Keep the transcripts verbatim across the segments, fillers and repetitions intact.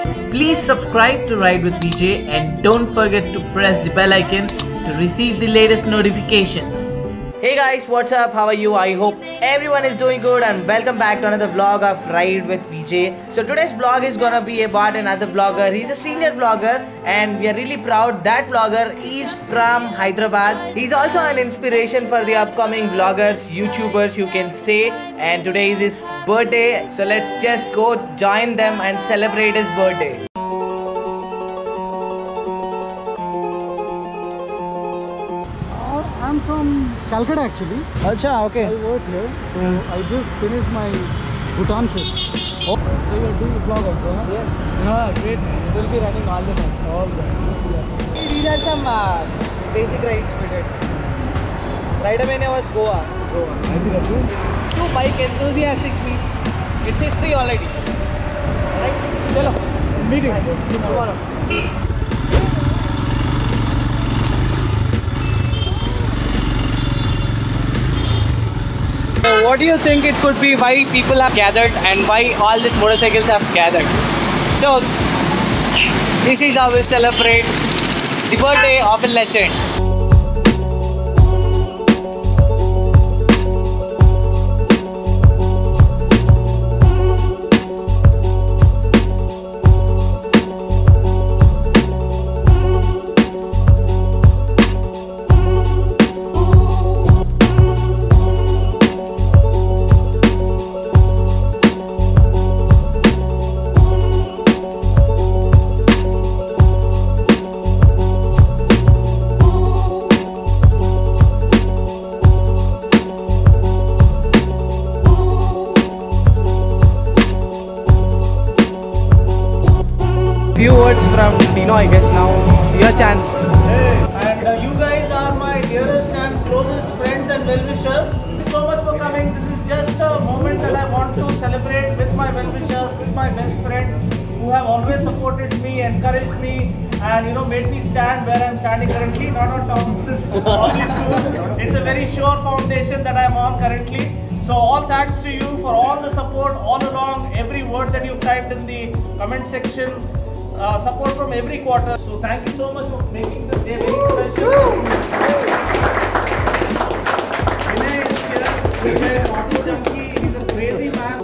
Please subscribe to Ride with V J and don't forget to press the bell icon to receive the latest notifications. Hey guys, what's up? How are you? I hope everyone is doing good and welcome back to another vlog of Ride with V J. So today's vlog is gonna be about another vlogger. He's a senior vlogger and we are really proud that vlogger is from Hyderabad. He's also an inspiration for the upcoming vloggers, YouTubers you can say. And today is his birthday. So let's just go join them and celebrate his birthday. I'm from Calcutta actually. Acha, okay. I work here. So I just finished my Bhutan trip. Oh. So you're doing the vlog also, huh? Yes. Yeah, great man. We'll be running all the time. All the time. These are some uh, basic rides we did. Ride mania was Goa. Goa. I think that's good. Two bike enthusiastic speech. It's history already. Right? Chalo. Meeting. Tomorrow. So what do you think it could be why people have gathered and why all these motorcycles have gathered? So this is how we celebrate the birthday of a legend. Few words from Dino, I guess now. It's your chance. Hey, and uh, you guys are my dearest and closest friends and well-wishers. Thank you so much for coming. This is just a moment that I want to celebrate with my well-wishers, with my best friends who have always supported me, encouraged me, and you know made me stand where I'm standing currently, not on top of this obvious stool. It's a very sure foundation that I'm on currently. So all thanks to you for all the support all along, every word that you've typed in the comment section. Uh, support from every quarter. So thank you so much for making this day very special. Vinay is here. He's an auto junkie. He's a crazy man.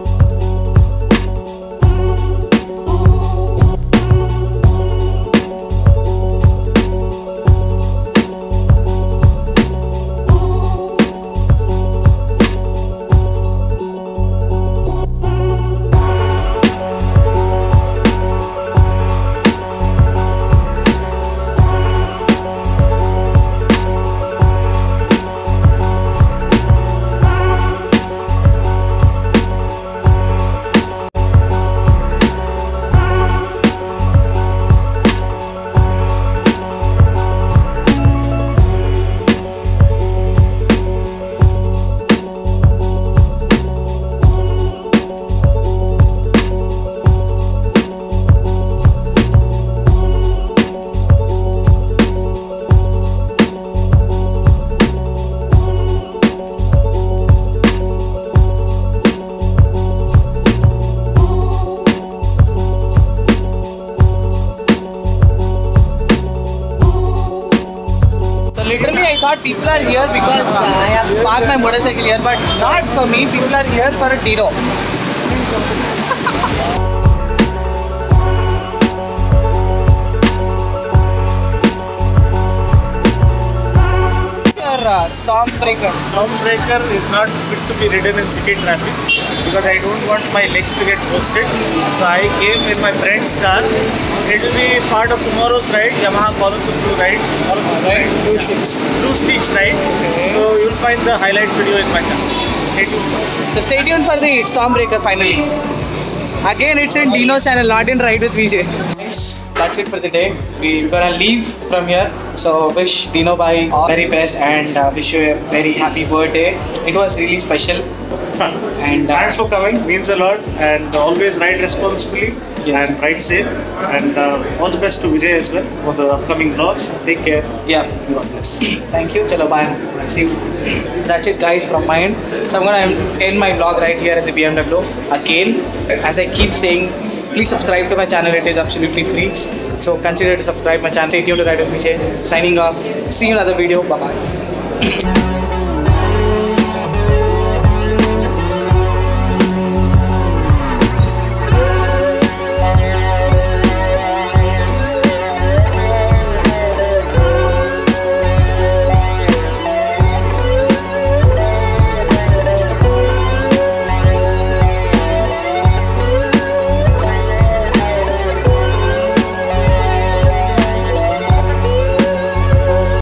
Literally, I thought people are here because uh, I have parked my motorcycle here, but not for me. People are here for a Dino. Uh, Stormbreaker. Stormbreaker is not fit to be ridden in city traffic because I don't want my legs to get roasted. So I came in my friend's car. It will be part of tomorrow's ride, Yamaha Blue ride, or right. Blue Sticks. Blue Sticks ride. Okay. So you'll find the highlights video in my channel. Stay tuned. So stay tuned for the Stormbreaker finally. Again, it's in Dino's channel, not in Ride with V J. That's it for the day. We're gonna leave from here. So wish Dino bhai all very best and uh, wish you a very happy birthday. It was really special. And uh, thanks for coming, means a lot, and always ride responsibly. Yes. And ride safe, and uh, all the best to Vijay as well for the upcoming vlogs. Take care. Yeah. God bless. Thank you. Chalo, bye. See you. That's it, guys, from my end. So I'm gonna end my vlog right here at the B M W again. As I keep saying, please subscribe to my channel. It is absolutely free. So consider to subscribe my channel. Stay tuned to Ride with Vijay. Signing off. See you in another video. Bye bye.